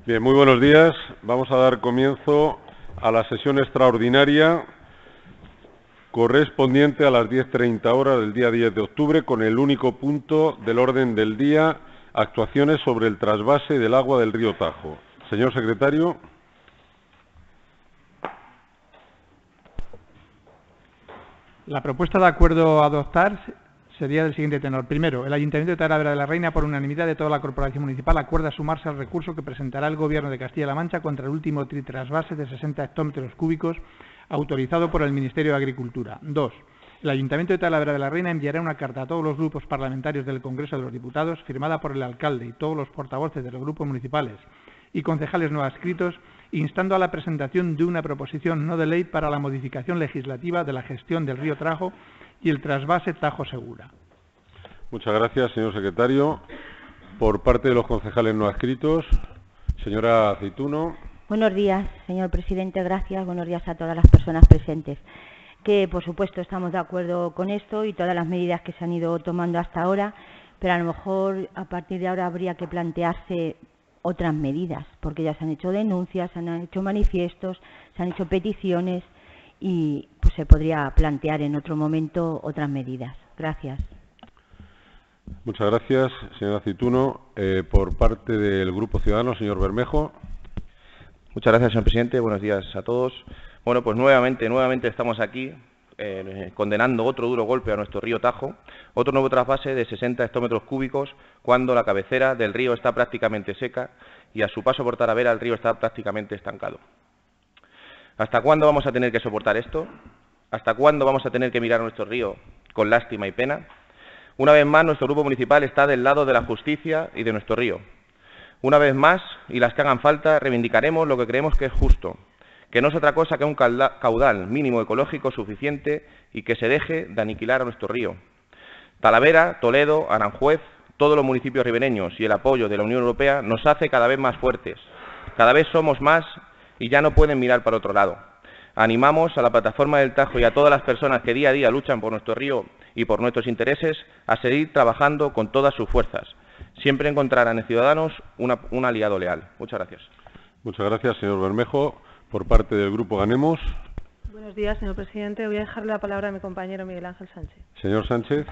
Bien, muy buenos días. Vamos a dar comienzo a la sesión extraordinaria correspondiente a las 10:30 horas del día 10 de octubre con el único punto del orden del día, actuaciones sobre el trasvase del agua del río Tajo. Señor secretario. La propuesta de acuerdo a adoptar sería del siguiente tenor. Primero, el Ayuntamiento de Talavera de la Reina, por unanimidad de toda la Corporación Municipal, acuerda sumarse al recurso que presentará el Gobierno de Castilla-La Mancha contra el último trasvase de 60 hectómetros cúbicos autorizado por el Ministerio de Agricultura. 2. El Ayuntamiento de Talavera de la Reina enviará una carta a todos los grupos parlamentarios del Congreso de los Diputados, firmada por el alcalde y todos los portavoces de los grupos municipales y concejales no adscritos, instando a la presentación de una proposición no de ley para la modificación legislativa de la gestión del río Tajo y el trasvase Tajo Segura. Muchas gracias, señor secretario. Por parte de los concejales no adscritos, señora Aceituno. Buenos días, señor presidente. Gracias. Buenos días a todas las personas presentes. Que, por supuesto, estamos de acuerdo con esto y todas las medidas que se han ido tomando hasta ahora, pero a lo mejor a partir de ahora habría que plantearse otras medidas, porque ya se han hecho denuncias, se han hecho manifiestos, se han hecho peticiones y pues se podría plantear en otro momento otras medidas. Gracias. Muchas gracias, señora Aceituno. Por parte del Grupo Ciudadanos, señor Bermejo. Muchas gracias, señor presidente. Buenos días a todos. Bueno, pues nuevamente estamos aquí condenando otro duro golpe a nuestro río Tajo, otro nuevo trasvase de 60 hectómetros cúbicos cuando la cabecera del río está prácticamente seca y a su paso por Talavera el río está prácticamente estancado. ¿Hasta cuándo vamos a tener que soportar esto? ¿Hasta cuándo vamos a tener que mirar a nuestro río con lástima y pena? Una vez más, nuestro grupo municipal está del lado de la justicia y de nuestro río. Una vez más, y las que hagan falta, reivindicaremos lo que creemos que es justo, que no es otra cosa que un caudal mínimo ecológico suficiente y que se deje de aniquilar a nuestro río. Talavera, Toledo, Aranjuez, todos los municipios ribereños y el apoyo de la Unión Europea nos hace cada vez más fuertes. Cada vez somos más y ya no pueden mirar para otro lado. Animamos a la Plataforma del Tajo y a todas las personas que día a día luchan por nuestro río y por nuestros intereses a seguir trabajando con todas sus fuerzas. Siempre encontrarán en Ciudadanos un aliado leal. Muchas gracias. Muchas gracias, señor Bermejo. Por parte del Grupo Ganemos. Buenos días, señor presidente. Voy a dejarle la palabra a mi compañero Miguel Ángel Sánchez. Señor Sánchez.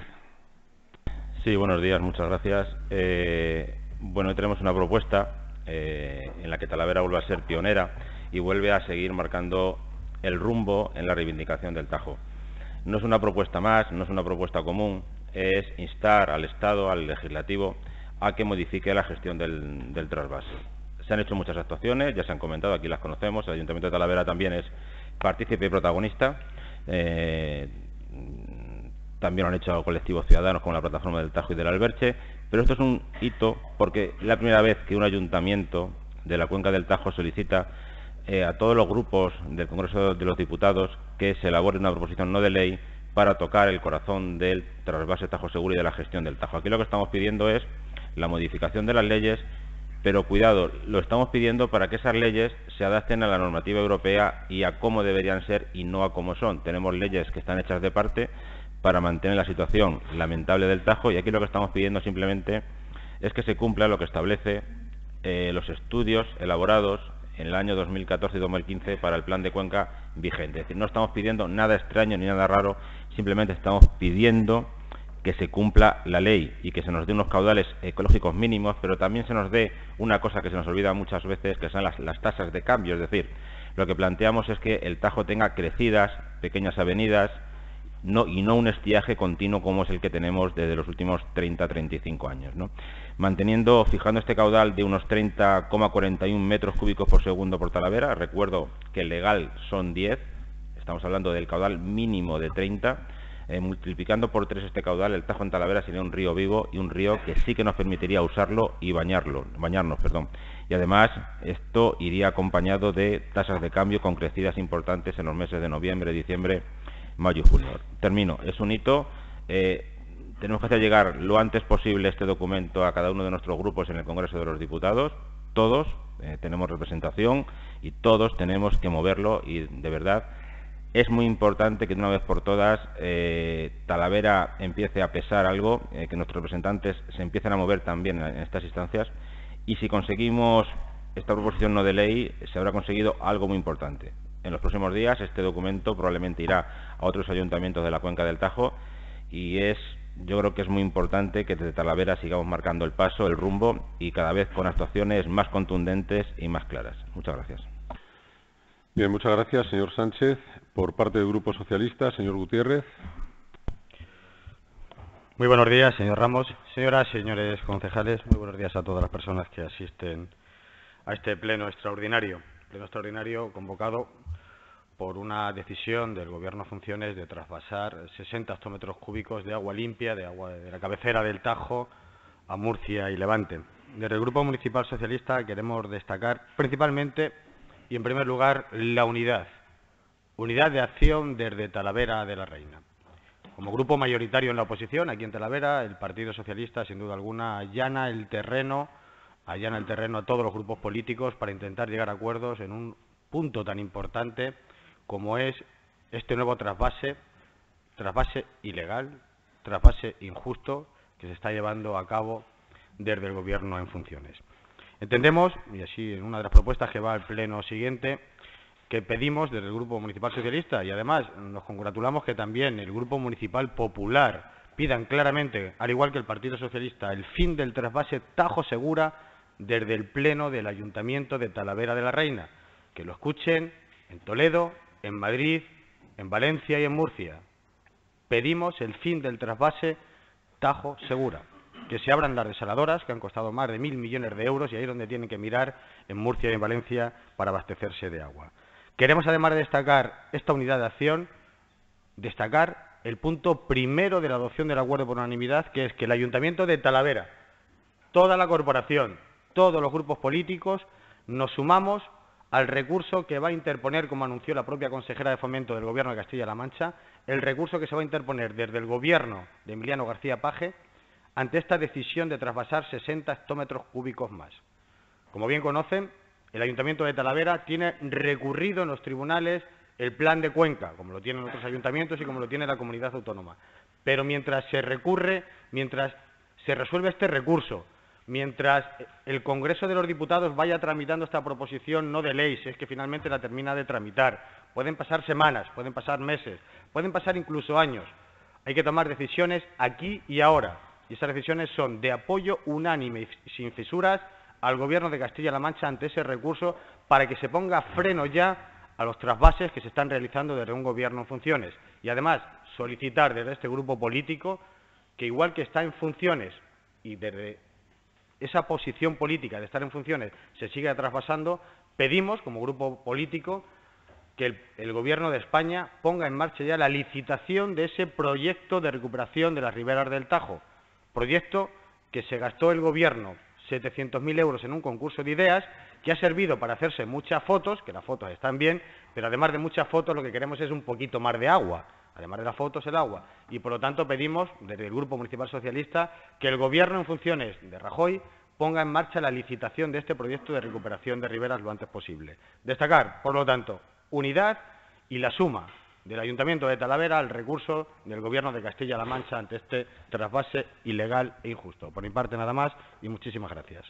Sí, buenos días, muchas gracias. Bueno, hoy tenemos una propuesta en la que Talavera vuelve a ser pionera y vuelve a seguir marcando el rumbo en la reivindicación del Tajo. No es una propuesta más, no es una propuesta común, es instar al Estado, al Legislativo, a que modifique la gestión del trasvase. Se han hecho muchas actuaciones, ya se han comentado, aquí las conocemos, el Ayuntamiento de Talavera también es partícipe y protagonista, también lo han hecho colectivos ciudadanos como la Plataforma del Tajo y del Alberche, pero esto es un hito porque es la primera vez que un ayuntamiento de la cuenca del Tajo solicita a todos los grupos del Congreso de los Diputados que se elabore una proposición no de ley para tocar el corazón del trasvase Tajo Segura y de la gestión del Tajo. Aquí lo que estamos pidiendo es la modificación de las leyes, pero cuidado, lo estamos pidiendo para que esas leyes se adapten a la normativa europea y a cómo deberían ser y no a cómo son. Tenemos leyes que están hechas de parte para mantener la situación lamentable del Tajo y aquí lo que estamos pidiendo simplemente es que se cumpla lo que establece los estudios elaborados en el año 2014 y 2015 para el plan de cuenca vigente. Es decir, no estamos pidiendo nada extraño ni nada raro, simplemente estamos pidiendo que se cumpla la ley y que se nos dé unos caudales ecológicos mínimos, pero también se nos dé una cosa que se nos olvida muchas veces, que son las tasas de cambio. Es decir, lo que planteamos es que el Tajo tenga crecidas, pequeñas avenidas, y no un estiaje continuo como es el que tenemos desde los últimos 30-35 años, ¿no? Fijando este caudal de unos 30,41 metros cúbicos por segundo por Talavera. Recuerdo que el legal son 10, estamos hablando del caudal mínimo de 30. Multiplicando por 3 este caudal, el Tajo en Talavera sería un río vivo y un río que sí que nos permitiría usarlo y bañarnos. Y además, esto iría acompañado de tasas de cambio con crecidas importantes en los meses de noviembre, diciembre, mayo y junio. Termino. Es un hito. Tenemos que hacer llegar lo antes posible este documento a cada uno de nuestros grupos en el Congreso de los Diputados. Todos tenemos representación y todos tenemos que moverlo y, de verdad, es muy importante que de una vez por todas Talavera empiece a pesar algo, que nuestros representantes se empiecen a mover también en estas instancias y si conseguimos esta proposición no de ley se habrá conseguido algo muy importante. En los próximos días este documento probablemente irá a otros ayuntamientos de la cuenca del Tajo y yo creo que es muy importante que desde Talavera sigamos marcando el paso, el rumbo y cada vez con actuaciones más contundentes y más claras. Muchas gracias. Bien, muchas gracias, señor Sánchez. Por parte del Grupo Socialista, señor Gutiérrez. Muy buenos días, señor Ramos. Señoras, señores concejales, muy buenos días a todas las personas que asisten a este pleno extraordinario. Pleno extraordinario convocado por una decisión del Gobierno en funciones de trasvasar 60 hectómetros cúbicos de agua limpia, de agua de la cabecera del Tajo a Murcia y Levante. Desde el Grupo Municipal Socialista queremos destacar principalmente y en primer lugar la unidad de acción desde Talavera de la Reina. Como grupo mayoritario en la oposición, aquí en Talavera, el Partido Socialista, sin duda alguna, allana el terreno a todos los grupos políticos para intentar llegar a acuerdos en un punto tan importante como es este nuevo trasvase ilegal, trasvase injusto que se está llevando a cabo desde el Gobierno en funciones. Entendemos, y así en una de las propuestas que va al pleno siguiente, que pedimos desde el Grupo Municipal Socialista y además nos congratulamos que también el Grupo Municipal Popular pidan claramente, al igual que el Partido Socialista, el fin del trasvase Tajo Segura desde el Pleno del Ayuntamiento de Talavera de la Reina. Que lo escuchen en Toledo, en Madrid, en Valencia y en Murcia. Pedimos el fin del trasvase Tajo Segura. Que se abran las desaladoras, que han costado más de 1.000 millones de euros y ahí es donde tienen que mirar en Murcia y en Valencia para abastecerse de agua. Queremos, además de destacar esta unidad de acción, destacar el punto primero de la adopción del acuerdo por unanimidad, que es que el Ayuntamiento de Talavera, toda la corporación, todos los grupos políticos, nos sumamos al recurso que va a interponer, como anunció la propia consejera de Fomento del Gobierno de Castilla-La Mancha, el recurso que se va a interponer desde el Gobierno de Emiliano García Paje ante esta decisión de trasvasar 60 hectómetros cúbicos más. Como bien conocen, el Ayuntamiento de Talavera tiene recurrido en los tribunales el plan de Cuenca, como lo tienen otros ayuntamientos y como lo tiene la comunidad autónoma. Pero mientras se recurre, mientras se resuelve este recurso, mientras el Congreso de los Diputados vaya tramitando esta proposición no de ley, si es que finalmente la termina de tramitar, pueden pasar semanas, pueden pasar meses, pueden pasar incluso años. Hay que tomar decisiones aquí y ahora. Y esas decisiones son de apoyo unánime y sin fisuras al Gobierno de Castilla-La Mancha ante ese recurso para que se ponga freno ya a los trasvases que se están realizando desde un Gobierno en funciones. Y además solicitar desde este grupo político que igual que está en funciones y desde esa posición política de estar en funciones se siga trasvasando, pedimos como grupo político que el Gobierno de España ponga en marcha ya la licitación de ese proyecto de recuperación de las riberas del Tajo. Proyecto que se gastó el Gobierno 700.000 euros en un concurso de ideas que ha servido para hacerse muchas fotos, que las fotos están bien, pero además de muchas fotos lo que queremos es un poquito más de agua. Además de las fotos, el agua. Y por lo tanto pedimos, desde el Grupo Municipal Socialista, que el Gobierno en funciones de Rajoy ponga en marcha la licitación de este proyecto de recuperación de riberas lo antes posible. Destacar, por lo tanto, unidad y la suma del Ayuntamiento de Talavera al recurso del Gobierno de Castilla-La Mancha ante este trasvase ilegal e injusto. Por mi parte nada más y muchísimas gracias.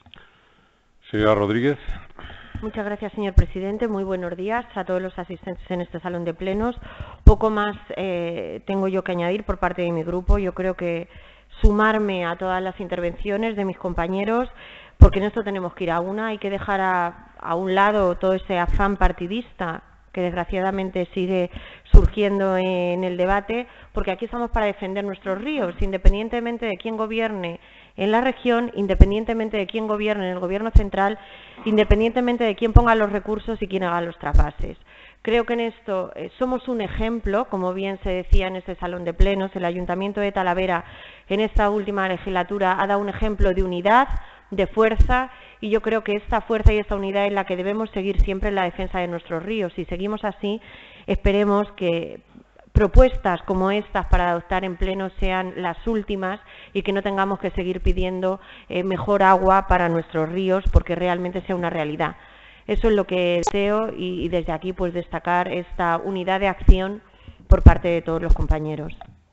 Señora Rodríguez. Muchas gracias, señor presidente. Muy buenos días a todos los asistentes en este salón de plenos. Poco más tengo yo que añadir por parte de mi grupo. Yo creo que sumarme a todas las intervenciones de mis compañeros, porque en esto tenemos que ir a una. Hay que dejar a un lado todo ese afán partidista que desgraciadamente sigue surgiendo en el debate, porque aquí estamos para defender nuestros ríos, independientemente de quién gobierne en la región, independientemente de quién gobierne en el Gobierno central, independientemente de quién ponga los recursos y quién haga los trasvases. Creo que en esto somos un ejemplo, como bien se decía en este salón de plenos. El Ayuntamiento de Talavera en esta última legislatura ha dado un ejemplo de unidad, de fuerza, y yo creo que esta fuerza y esta unidad es la que debemos seguir siempre en la defensa de nuestros ríos. Si seguimos así, esperemos que propuestas como estas para adoptar en pleno sean las últimas y que no tengamos que seguir pidiendo mejor agua para nuestros ríos, porque realmente sea una realidad. Eso es lo que deseo y desde aquí pues destacar esta unidad de acción por parte de todos los compañeros.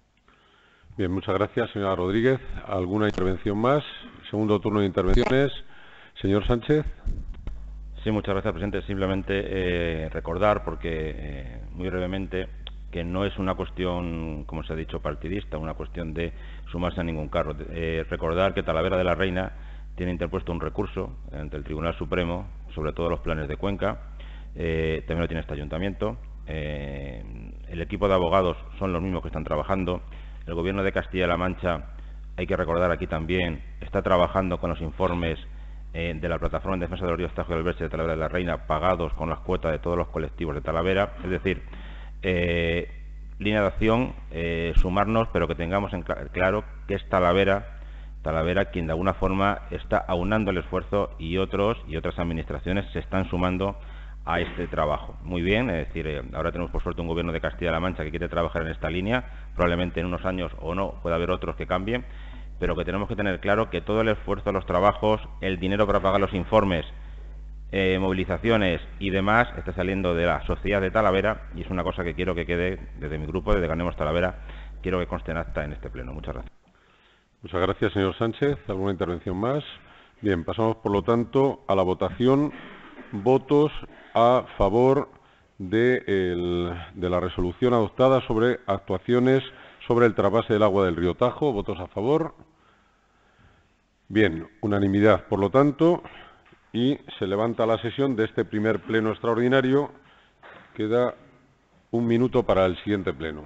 Bien, muchas gracias, señora Rodríguez. ¿Alguna intervención más? Segundo turno de intervenciones. Señor Sánchez. Sí, muchas gracias, presidente. Simplemente recordar, porque muy brevemente, que no es una cuestión, como se ha dicho, partidista, una cuestión de sumarse a ningún cargo. Recordar que Talavera de la Reina tiene interpuesto un recurso ante el Tribunal Supremo sobre todos los planes de Cuenca. También lo tiene este ayuntamiento. El equipo de abogados son los mismos que están trabajando. El Gobierno de Castilla-La Mancha, hay que recordar aquí también, está trabajando con los informes de la Plataforma en Defensa de los Ríos Tajo y Alberche de Talavera de la Reina, pagados con las cuotas de todos los colectivos de Talavera. Es decir, línea de acción, sumarnos, pero que tengamos en claro que es Talavera quien de alguna forma está aunando el esfuerzo, y otras administraciones se están sumando a este trabajo. Muy bien, es decir, ahora tenemos por suerte un Gobierno de Castilla-La Mancha que quiere trabajar en esta línea, probablemente en unos años o no, puede haber otros que cambien, pero que tenemos que tener claro que todo el esfuerzo, los trabajos, el dinero para pagar los informes, movilizaciones y demás está saliendo de la sociedad de Talavera, y es una cosa que quiero que quede desde mi grupo, desde Ganemos Talavera, quiero que conste en acta en este pleno. Muchas gracias. Muchas gracias, señor Sánchez. ¿Alguna intervención más? Bien, pasamos por lo tanto a la votación. Votos a favor de la resolución adoptada sobre actuaciones sobre el trasvase del agua del río Tajo. ¿Votos a favor? Bien, unanimidad, por lo tanto, y se levanta la sesión de este primer pleno extraordinario. Queda un minuto para el siguiente pleno.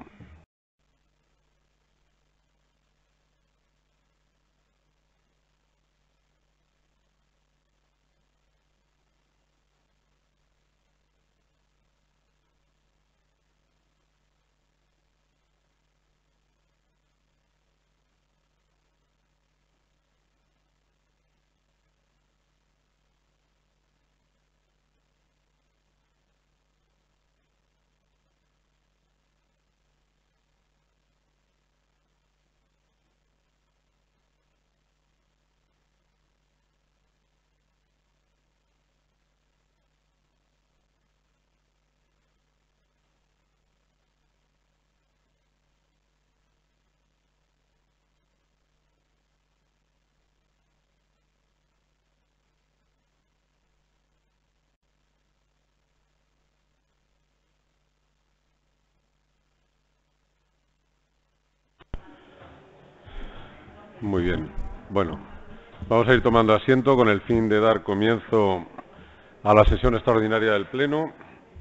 Muy bien. Bueno, vamos a ir tomando asiento con el fin de dar comienzo a la sesión extraordinaria del Pleno.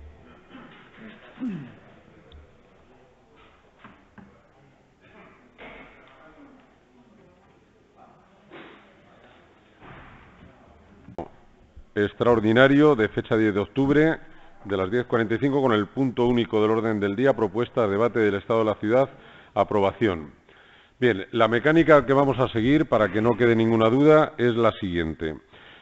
Extraordinario de fecha 10 de octubre de las 10:45 con el punto único del orden del día, propuesta de debate del Estado de la Ciudad, aprobación. Bien, la mecánica que vamos a seguir, para que no quede ninguna duda, es la siguiente.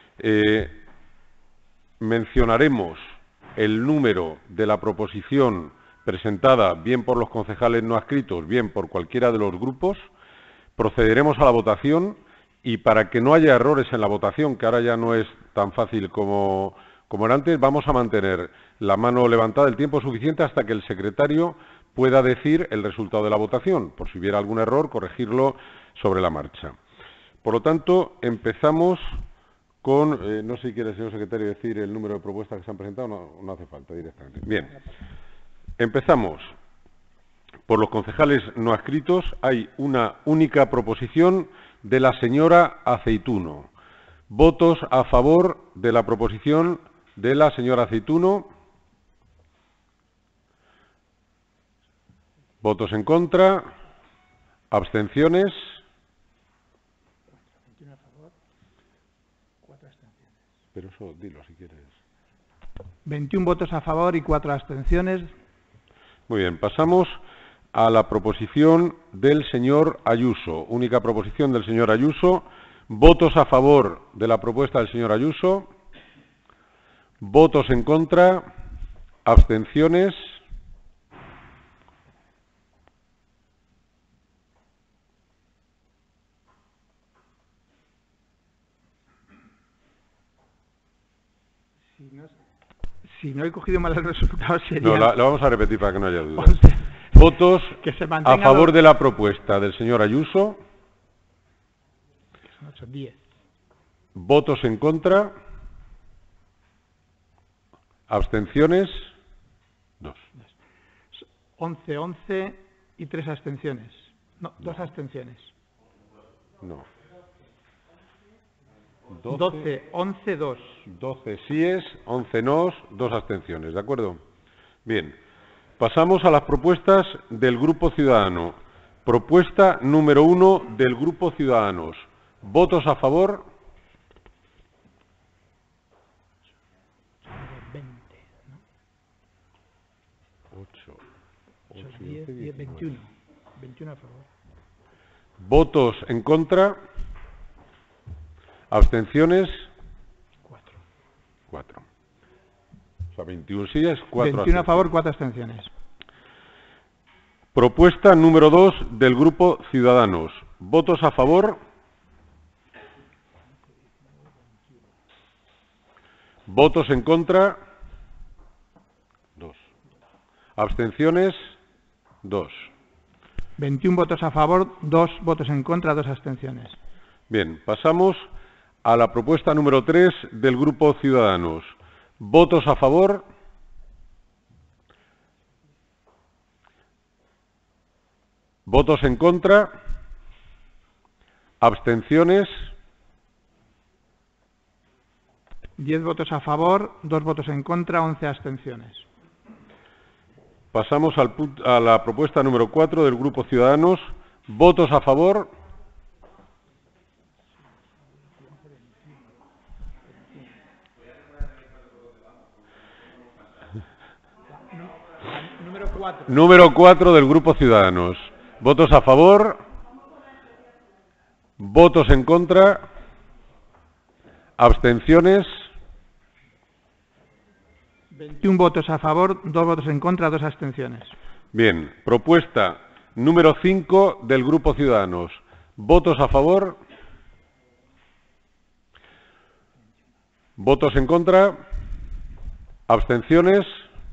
Mencionaremos el número de la proposición presentada bien por los concejales no adscritos, bien por cualquiera de los grupos, procederemos a la votación y para que no haya errores en la votación, que ahora ya no es tan fácil como era antes, vamos a mantener la mano levantada el tiempo suficiente hasta que el secretario pueda decir el resultado de la votación. Por si hubiera algún error, corregirlo sobre la marcha. Por lo tanto, empezamos con... no sé si quiere, señor secretario, decir el número de propuestas que se han presentado. No hace falta directamente. Bien. Empezamos. Por los concejales no adscritos hay una única proposición de la señora Aceituno. ¿Votos a favor de la proposición de la señora Aceituno? ¿Votos en contra? ¿Abstenciones? 21 a favor, 4 abstenciones. Pero eso dilo si quieres. 21 votos a favor y 4 abstenciones. Muy bien, pasamos a la proposición del señor Ayuso. Única proposición del señor Ayuso. ¿Votos a favor de la propuesta del señor Ayuso? ¿Votos en contra? ¿Abstenciones? Si no he cogido mal el resultado, sería... No, la vamos a repetir para que no haya duda. 11. ¿Votos que se a favor de la propuesta del señor Ayuso? Son 8, 10. ¿Votos en contra? Abstenciones. 2. 11 y 3 abstenciones. No, 2 abstenciones. No. 12, 11, 2. 12 síes, 11 nos, 2 abstenciones, ¿de acuerdo? Bien, pasamos a las propuestas del Grupo Ciudadano. Propuesta número 1 del Grupo Ciudadanos. ¿Votos a favor? 20, ¿no? 8, 10, 21. 21 a favor. ¿Votos en contra? ¿Abstenciones? 4. O sea, 21 síes, 4 21 a favor, 4 abstenciones. Propuesta número 2 del Grupo Ciudadanos. ¿Votos a favor? ¿Votos en contra? 2. ¿Abstenciones? 2. 21 votos a favor, 2 votos en contra, 2 abstenciones. Bien, pasamos a la propuesta número 3 del Grupo Ciudadanos. ¿Votos a favor? ¿Votos en contra? ¿Abstenciones? 10 votos a favor, 2 votos en contra, 11 abstenciones. Pasamos a la propuesta número 4 del Grupo Ciudadanos. ¿Votos a favor? Número 4 del Grupo Ciudadanos. ¿Votos a favor? ¿Votos en contra? ¿Abstenciones? 21 votos a favor, 2 votos en contra, 2 abstenciones. Bien, propuesta número 5 del Grupo Ciudadanos. ¿Votos a favor? ¿Votos en contra? ¿Abstenciones?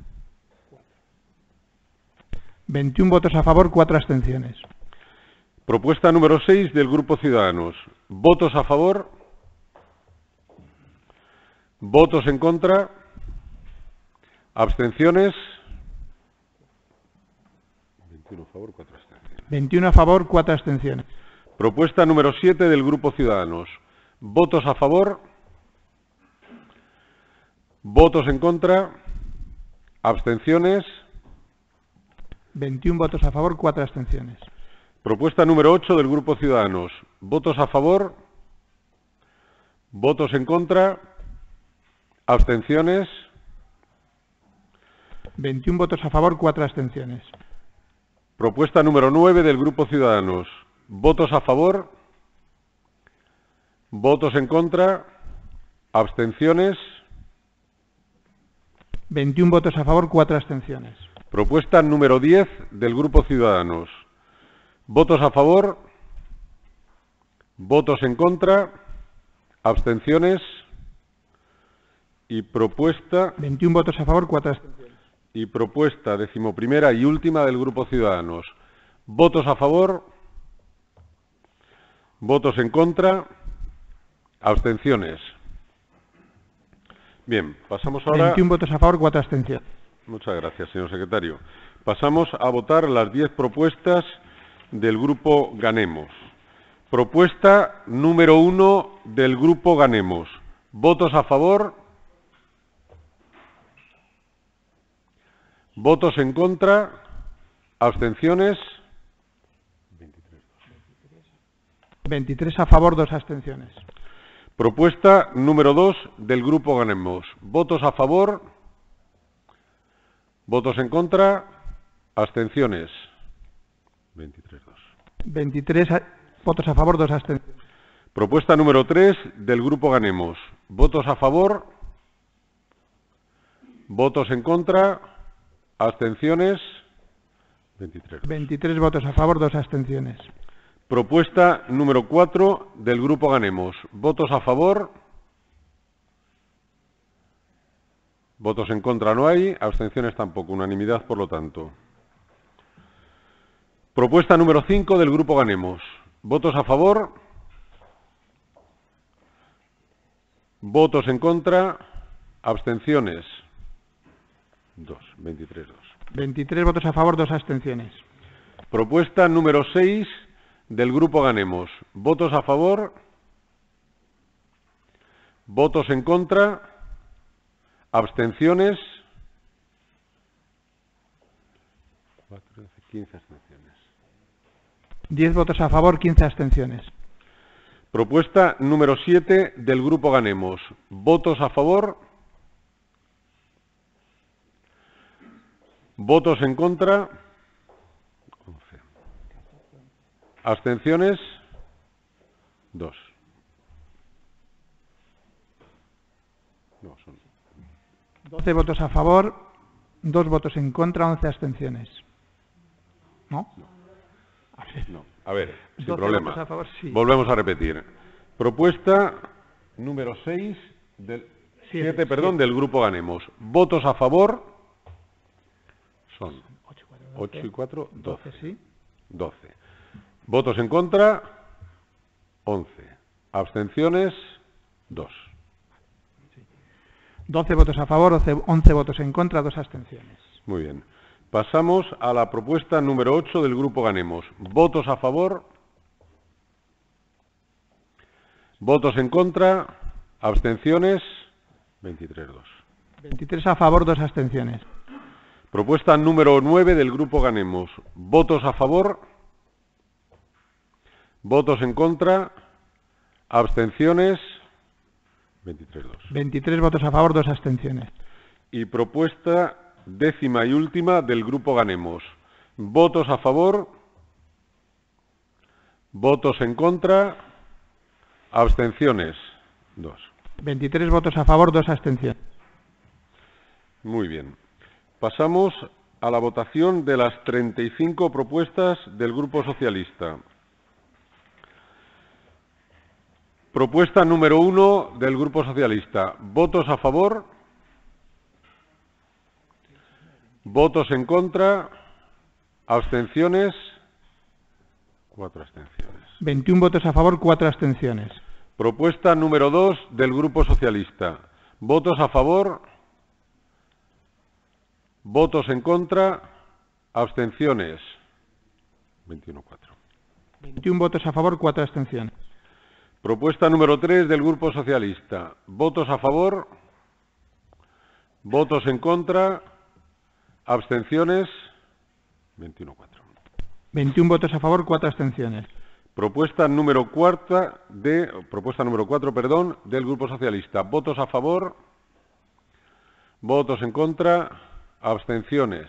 21 votos a favor, 4 abstenciones. Propuesta número 6 del Grupo Ciudadanos. ¿Votos a favor? ¿Votos en contra? ¿Abstenciones? 21 a favor, 4 abstenciones. 21 a favor, 4 abstenciones. Propuesta número 7 del Grupo Ciudadanos. ¿Votos a favor? ¿Votos en contra? ¿Abstenciones? 21 votos a favor, 4 abstenciones. Propuesta número 8 del Grupo Ciudadanos. ¿Votos a favor? ¿Votos en contra? ¿Abstenciones? 21 votos a favor, 4 abstenciones. Propuesta número 9 del Grupo Ciudadanos. ¿Votos a favor? ¿Votos en contra? ¿Abstenciones? 21 votos a favor, 4 abstenciones. Propuesta número 10 del Grupo Ciudadanos. ¿Votos a favor? ¿Votos en contra? ¿Abstenciones? Y propuesta... 21 votos a favor, 4 abstenciones. Y propuesta decimoprimera y última del Grupo Ciudadanos. ¿Votos a favor? ¿Votos en contra? ¿Abstenciones? Bien, pasamos ahora... 21 votos a favor, 4 abstenciones. Muchas gracias, señor secretario. Pasamos a votar las 10 propuestas del Grupo Ganemos. Propuesta número 1 del Grupo Ganemos. ¿Votos a favor? ¿Votos en contra? ¿Abstenciones? 23 a favor, 2 abstenciones. Propuesta número 2 del Grupo Ganemos. ¿Votos a favor? ¿Votos en contra? ¿Abstenciones? 23-2. 23 votos a favor, 2 abstenciones. Propuesta número 3 del Grupo Ganemos. ¿Votos a favor? ¿Votos en contra? ¿Abstenciones? 23. 23 votos a favor, 2 abstenciones. Propuesta número 4 del Grupo Ganemos. ¿Votos a favor? Votos en contra no hay, abstenciones tampoco, unanimidad por lo tanto. Propuesta número 5 del Grupo Ganemos. ¿Votos a favor? ¿Votos en contra? ¿Abstenciones? 2. 23-2. 23 votos a favor, 2 abstenciones. Propuesta número 6 del Grupo Ganemos. ¿Votos a favor? ¿Votos en contra? ¿Abstenciones? 15 abstenciones. 10 votos a favor, 15 abstenciones. Propuesta número 7 del Grupo Ganemos. ¿Votos a favor? ¿Votos en contra? 11. ¿Abstenciones? 2. No, son 12 votos a favor, 2 votos en contra, 11 abstenciones. ¿No? No. A ver, sin 12 problema. votos a favor, sí. Volvemos a repetir. Propuesta número 6 del 7, perdón, del Grupo Ganemos. ¿Votos a favor? Son 8 y 4, 12. Sí. 12. ¿Votos en contra? 11. ¿Abstenciones? 2. 12 votos a favor, 11 votos en contra, 2 abstenciones. Muy bien. Pasamos a la propuesta número 8 del Grupo Ganemos. ¿Votos a favor? ¿Votos en contra? ¿Abstenciones? 23-2. 23 a favor, 2 abstenciones. Propuesta número 9 del Grupo Ganemos. ¿Votos a favor? ¿Votos en contra? ¿Abstenciones? 23-2. 23 votos a favor, 2 abstenciones. Y propuesta décima y última del Grupo Ganemos. ¿Votos a favor? ¿Votos en contra? ¿Abstenciones? 2. 23 votos a favor, 2 abstenciones. Muy bien. Pasamos a la votación de las 35 propuestas del Grupo Socialista. Propuesta número 1 del Grupo Socialista. ¿Votos a favor? ¿Votos en contra? ¿Abstenciones? 4 abstenciones. 21 votos a favor, 4 abstenciones. Propuesta número 2 del Grupo Socialista. ¿Votos a favor? ¿Votos en contra? ¿Abstenciones? 21-4. 21 votos a favor, 4 abstenciones. Propuesta número 3 del Grupo Socialista. ¿Votos a favor? ¿Votos en contra? ¿Abstenciones? 21-4. 21 votos a favor, 4 abstenciones. Propuesta número 4 del Grupo Socialista. ¿Votos a favor? ¿Votos en contra? ¿Abstenciones?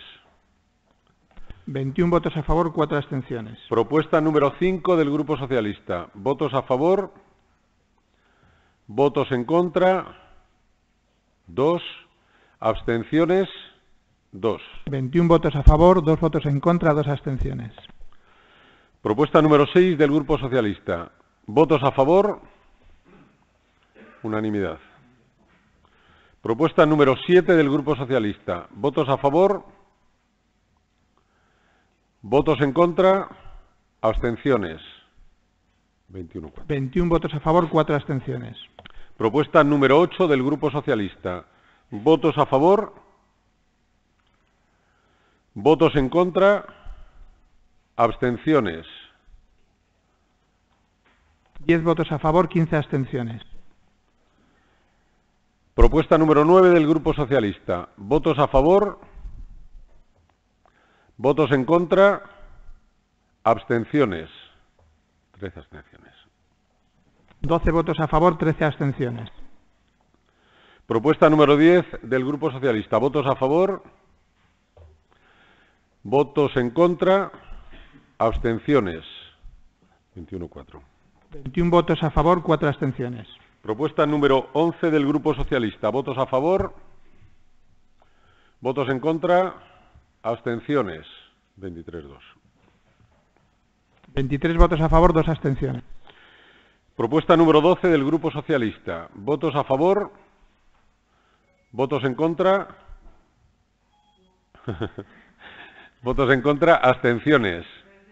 21 votos a favor, 4 abstenciones. Propuesta número 5 del Grupo Socialista. ¿Votos a favor? ¿Votos en contra? 2. ¿Abstenciones? 2. 21 votos a favor, 2 votos en contra, 2 abstenciones. Propuesta número 6 del Grupo Socialista. ¿Votos a favor? Unanimidad. Propuesta número 7 del Grupo Socialista. ¿Votos a favor? ¿Votos en contra? ¿Abstenciones? 21-4. 21 votos a favor, 4 abstenciones. Propuesta número 8 del Grupo Socialista. ¿Votos a favor? ¿Votos en contra? ¿Abstenciones? 10 votos a favor, 15 abstenciones. Propuesta número 9 del Grupo Socialista. ¿Votos a favor? ¿Votos en contra? ¿Abstenciones? 13 abstenciones. 12 votos a favor, 13 abstenciones. Propuesta número 10 del Grupo Socialista. ¿Votos a favor? ¿Votos en contra? ¿Abstenciones? 21-4. 21 votos a favor, 4 abstenciones. Propuesta número 11 del Grupo Socialista. ¿Votos a favor? ¿Votos en contra? ¿Abstenciones? 23-2. 23 votos a favor, 2 abstenciones. Propuesta número 12 del Grupo Socialista. ¿Votos a favor? ¿Votos en contra? ¿Votos en contra? ¿Abstenciones?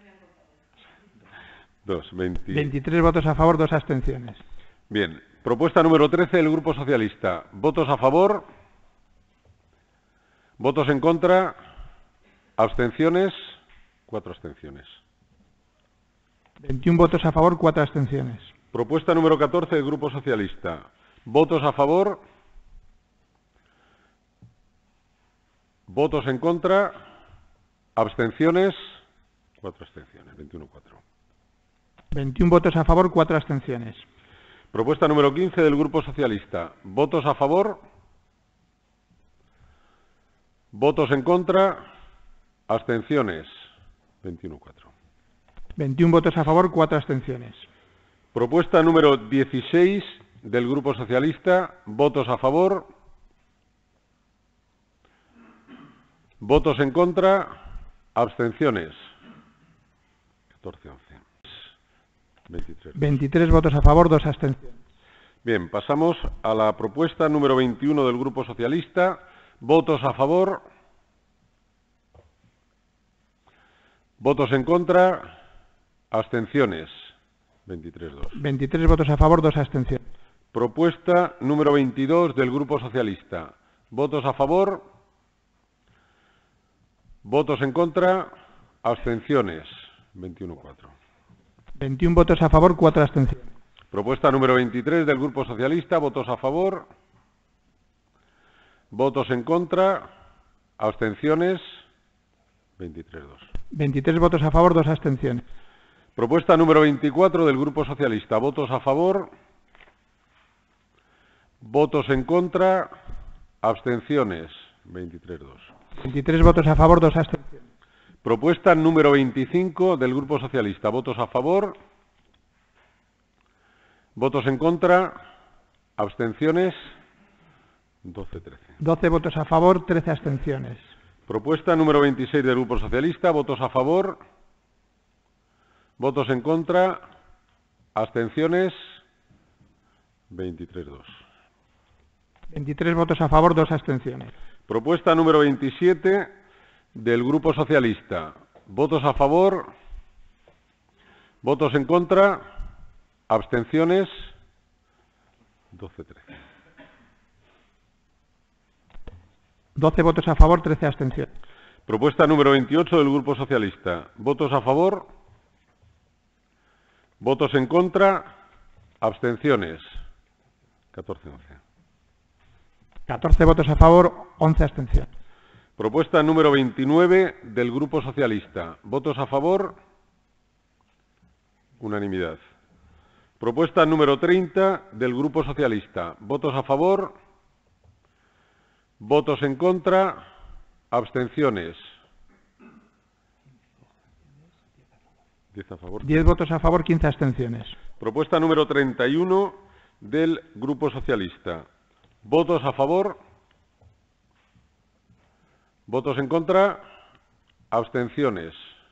23 votos a favor, 2 abstenciones. Bien. Propuesta número 13 del Grupo Socialista. ¿Votos a favor? ¿Votos en contra? ¿Abstenciones? 4 abstenciones. 21 votos a favor, 4 abstenciones. Propuesta número 14 del Grupo Socialista. ¿Votos a favor? ¿Votos en contra? ¿Abstenciones? 4 abstenciones. 21-4. 21 votos a favor, 4 abstenciones. Propuesta número 15 del Grupo Socialista. ¿Votos a favor? ¿Votos en contra? ¿Abstenciones? 21-4. 21 votos a favor, 4 abstenciones. Propuesta número 16 del Grupo Socialista. ¿Votos a favor? ¿Votos en contra? ¿Abstenciones? 14-11. 23. 23 votos a favor, 2 abstenciones. Bien, pasamos a la propuesta número 21 del Grupo Socialista. ¿Votos a favor? ¿Votos en contra? ¿Abstenciones? 23-2. 23 votos a favor, 2 abstenciones. Propuesta número 22 del Grupo Socialista. ¿Votos a favor? ¿Votos en contra? ¿Abstenciones? 21-4. 21 votos a favor, 4 abstenciones. Propuesta número 23 del Grupo Socialista. ¿Votos a favor? ¿Votos en contra? ¿Abstenciones? 23-2. 23 votos a favor, 2 abstenciones. Propuesta número 24 del Grupo Socialista. ¿Votos a favor? ¿Votos en contra? ¿Abstenciones? 23-2. 23 votos a favor, 2 abstenciones. Propuesta número 25 del Grupo Socialista. ¿Votos a favor? ¿Votos en contra? ¿Abstenciones? 12-13. 12 votos a favor, 13 abstenciones. Propuesta número 26 del Grupo Socialista. ¿Votos a favor? ¿Votos en contra? ¿Abstenciones? 23-2. 23 votos a favor, 2 abstenciones. Propuesta número 27 del Grupo Socialista. ¿Votos a favor? ¿Votos en contra? ¿Abstenciones? 12-13. 12 votos a favor, 13 abstenciones. Propuesta número 28 del Grupo Socialista. ¿Votos a favor? ¿Votos en contra? ¿Abstenciones? 14-11. 14 votos a favor, 11 abstenciones. Propuesta número 29 del Grupo Socialista. ¿Votos a favor? Unanimidad. Propuesta número 30 del Grupo Socialista. ¿Votos a favor? ¿Votos en contra? ¿Abstenciones? 10 a favor. 10 votos a favor, 15 abstenciones. Propuesta número 31 del Grupo Socialista. ¿Votos a favor? ¿Votos en contra? ¿Abstenciones?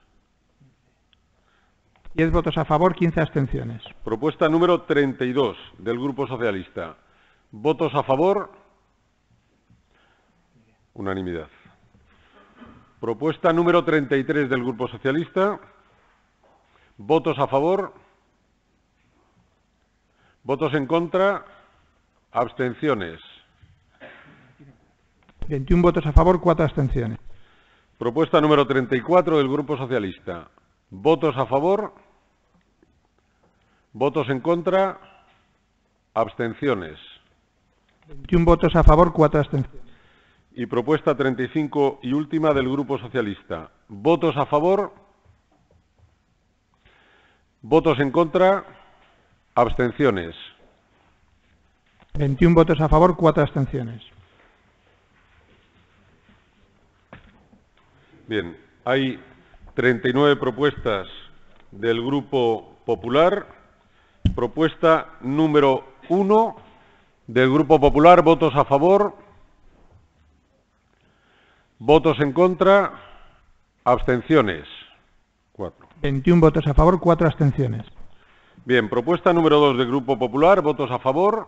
10 votos a favor, 15 abstenciones. Propuesta número 32 del Grupo Socialista. ¿Votos a favor? Unanimidad. Propuesta número 33 del Grupo Socialista. ¿Votos a favor? ¿Votos en contra? ¿Abstenciones? 21 votos a favor, 4 abstenciones. Propuesta número 34 del Grupo Socialista. ¿Votos a favor? ¿Votos en contra? ¿Abstenciones? 21 votos a favor, 4 abstenciones. Y propuesta 35 y última del Grupo Socialista. ¿Votos a favor? ¿Votos en contra? ¿Abstenciones? 21 votos a favor, 4 abstenciones. Bien, hay 39 propuestas del Grupo Popular. Propuesta número 1 del Grupo Popular. ¿Votos a favor? ¿Votos en contra? ¿Abstenciones? 4. 21 votos a favor, 4 abstenciones. Bien, propuesta número 2 del Grupo Popular. ¿Votos a favor?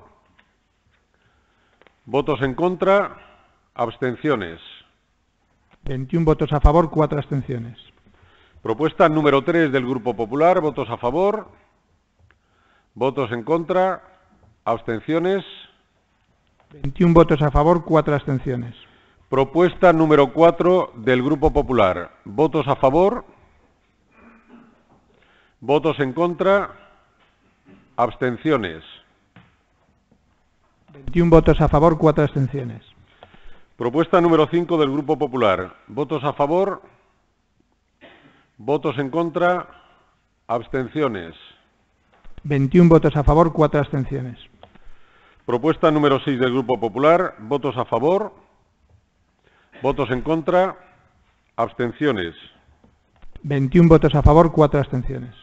¿Votos en contra? ¿Abstenciones? 21 votos a favor, 4 abstenciones. Propuesta número 3 del Grupo Popular. ¿Votos a favor? ¿Votos en contra? ¿Abstenciones? 21 votos a favor, 4 abstenciones. Propuesta número 4 del Grupo Popular. ¿Votos a favor? ¿Votos en contra? ¿Abstenciones? 21 votos a favor, 4 abstenciones. Propuesta número 5 del Grupo Popular. ¿Votos a favor? ¿Votos en contra? ¿Abstenciones? 21 votos a favor, 4 abstenciones. Propuesta número 6 del Grupo Popular. ¿Votos a favor? ¿Votos en contra? ¿Abstenciones? 21 votos a favor, 4 abstenciones.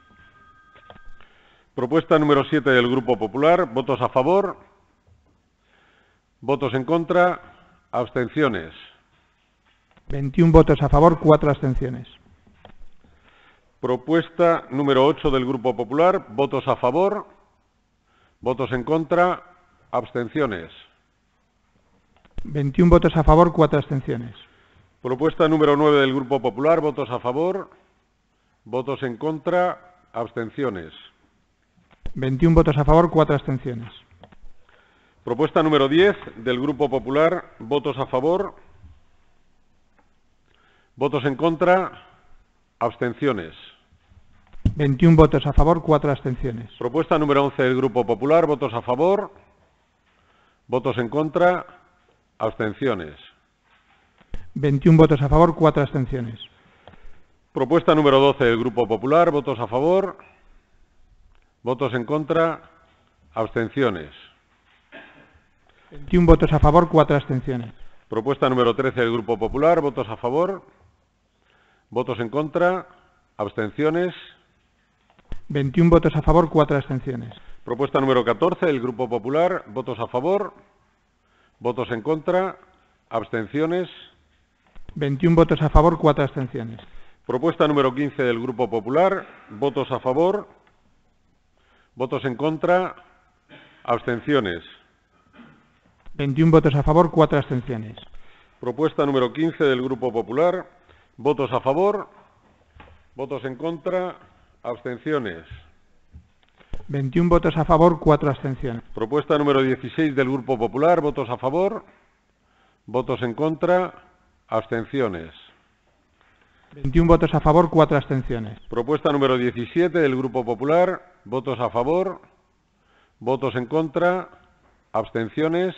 Propuesta número 7 del Grupo Popular. ¿Votos a favor? ¿Votos en contra? ¿Abstenciones? 21 votos a favor, 4 abstenciones. Propuesta número 8 del Grupo Popular. ¿Votos a favor? ¿Votos en contra? ¿Abstenciones? 21 votos a favor, 4 abstenciones. Propuesta número 9 del Grupo Popular. ¿Votos a favor? ¿Votos en contra? ¿Abstenciones? 21 votos a favor, 4 abstenciones. Propuesta número 10 del Grupo Popular. ¿Votos a favor? ¿Votos en contra? ¿Abstenciones? 21 votos a favor, 4 abstenciones. Propuesta número 11 del Grupo Popular. ¿Votos a favor? ¿Votos en contra? ¿Abstenciones? 21 votos a favor, 4 abstenciones. Propuesta número 12 del Grupo Popular. ¿Votos a favor? ¿Votos en contra? ¿Abstenciones? 21 votos a favor, 4 abstenciones. Propuesta número 13 del Grupo Popular. ¿Votos a favor? ¿Votos en contra? ¿Abstenciones? 21 votos a favor, 4 abstenciones. Propuesta número 14 del Grupo Popular. ¿Votos a favor? ¿Votos en contra? ¿Abstenciones? 21 votos a favor, 4 abstenciones. Propuesta número 15 del Grupo Popular. ¿Votos a favor? ¿Votos en contra? ¿Abstenciones? 21 votos a favor, 4 abstenciones. Propuesta número 15 del Grupo Popular. ¿Votos a favor? ¿Votos en contra? ¿Abstenciones? 21 votos a favor, 4 abstenciones. Propuesta número 16 del Grupo Popular. ¿Votos a favor? ¿Votos en contra? ¿Abstenciones? 21 votos a favor, 4 abstenciones. Propuesta número 17 del Grupo Popular. ¿Votos a favor? ¿Votos en contra? ¿Abstenciones?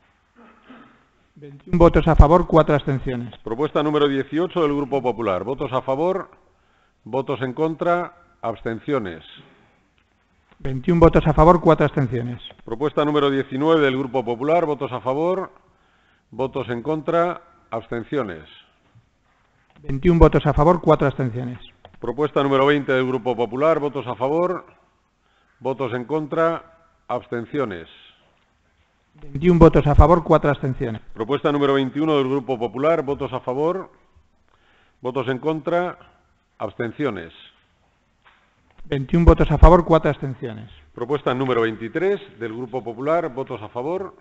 21 votos a favor, 4 abstenciones. Propuesta número 18 del Grupo Popular. ¿Votos a favor? ¿Votos en contra? ¿Abstenciones? 21 votos a favor, 4 abstenciones. Propuesta número 19 del Grupo Popular. ¿Votos a favor? ¿Votos en contra? ¿Abstenciones? 21 votos a favor, 4 abstenciones. Propuesta número 20 del Grupo Popular. ¿Votos a favor? ¿Votos en contra? ¿Abstenciones? 21 votos a favor, 4 abstenciones. Propuesta número 21 del Grupo Popular. ¿Votos a favor? ¿Votos en contra? ¿Abstenciones? 21 votos a favor, 4 abstenciones. Propuesta número 23 del Grupo Popular. ¿Votos a favor?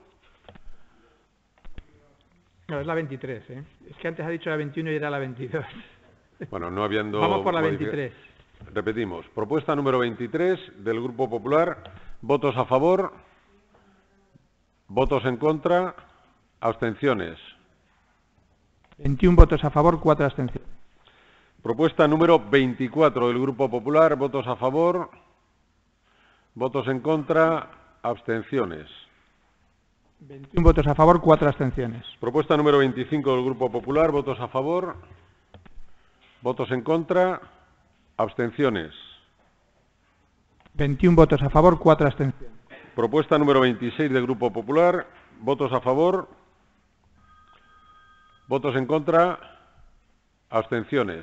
No, es la 23, ¿eh? Es que antes ha dicho la 21 y era la 22. Bueno, no habiendo... Vamos por la 23. Repetimos. Propuesta número 23 del Grupo Popular. ¿Votos a favor? ¿Votos en contra? ¿Abstenciones? 21 votos a favor, 4 abstenciones. Propuesta número 24 del Grupo Popular. ¿Votos a favor? ¿Votos en contra? ¿Abstenciones? 21 votos a favor, 4 abstenciones. Propuesta número 25 del Grupo Popular. ¿Votos a favor? ¿Votos en contra? ¿Abstenciones? 21 votos a favor, 4 abstenciones. Propuesta número 26 del Grupo Popular. ¿Votos a favor? ¿Votos en contra? ¿Abstenciones?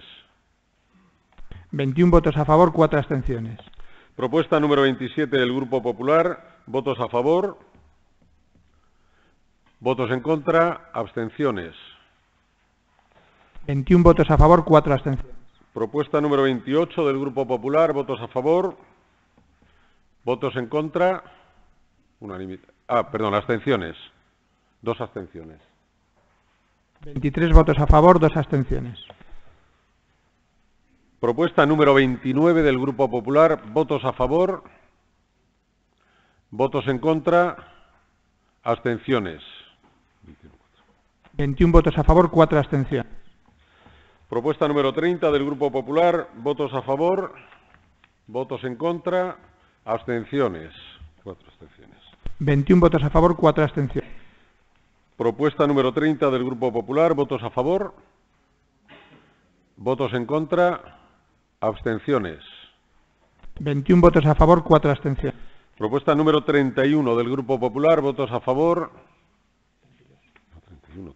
21 votos a favor, 4 abstenciones. Propuesta número 27 del Grupo Popular. ¿Votos a favor? ¿Votos en contra? ¿Abstenciones? 21 votos a favor, 4 abstenciones. Propuesta número 28 del Grupo Popular. ¿Votos a favor? ¿Votos en contra? Unanimidad. Abstenciones. 2 abstenciones. 23 votos a favor, 2 abstenciones. Propuesta número 29 del Grupo Popular. ¿Votos a favor? ¿Votos en contra? Abstenciones. 21 votos a favor, 4 abstenciones. Propuesta número 30 del Grupo Popular. Votos a favor, votos en contra, abstenciones. 4 abstenciones. 21 votos a favor, 4 abstenciones. Propuesta número 30 del Grupo Popular. Votos a favor, votos en contra, abstenciones. 21 votos a favor, 4 abstenciones. Propuesta número 31 del Grupo Popular. Votos a favor. 31.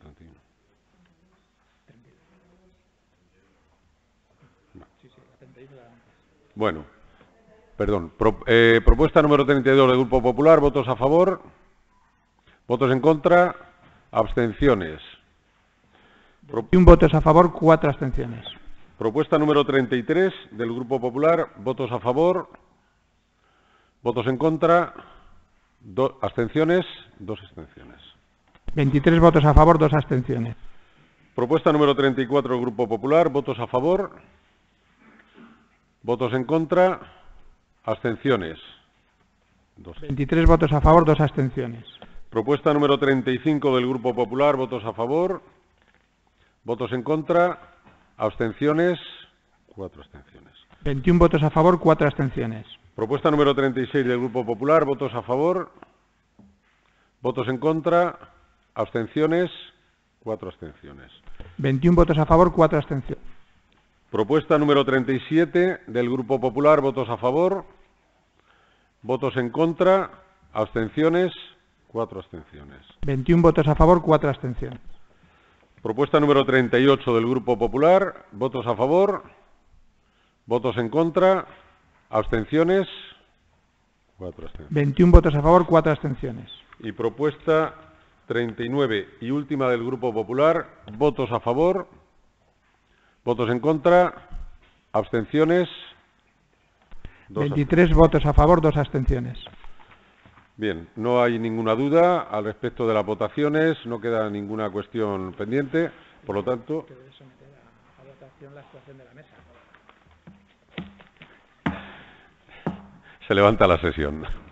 Bueno, perdón. Propuesta número 32 del Grupo Popular. Votos a favor. Votos en contra. Abstenciones. 21 votos a favor, 4 abstenciones. Propuesta número 33 del Grupo Popular. Votos a favor. Votos en contra. Abstenciones. 2 abstenciones. 23 votos a favor, 2 abstenciones. Propuesta número 34 del Grupo Popular. Votos a favor. Votos en contra. Abstenciones. 23 votos a favor, 2 abstenciones. Propuesta número 35 del Grupo Popular. Votos a favor. Votos en contra. Abstenciones. 4 abstenciones. 21 votos a favor, 4 abstenciones. Propuesta número 36 del Grupo Popular. Votos a favor. Votos en contra. Abstenciones. 4 abstenciones. 21 votos a favor, 4 abstenciones. Propuesta número 37 del Grupo Popular. Votos a favor. Votos en contra. Abstenciones. 4 abstenciones. 21 votos a favor, 4 abstenciones. Propuesta número 38 del Grupo Popular. Votos a favor. Votos en contra. Abstenciones. 4 abstenciones. 21 votos a favor, 4 abstenciones. Y propuesta 39 y última del Grupo Popular. Votos a favor. Votos en contra. Abstenciones. 23 votos a favor, 2 abstenciones. Bien, no hay ninguna duda al respecto de las votaciones, no queda ninguna cuestión pendiente, por lo tanto... Se levanta la sesión.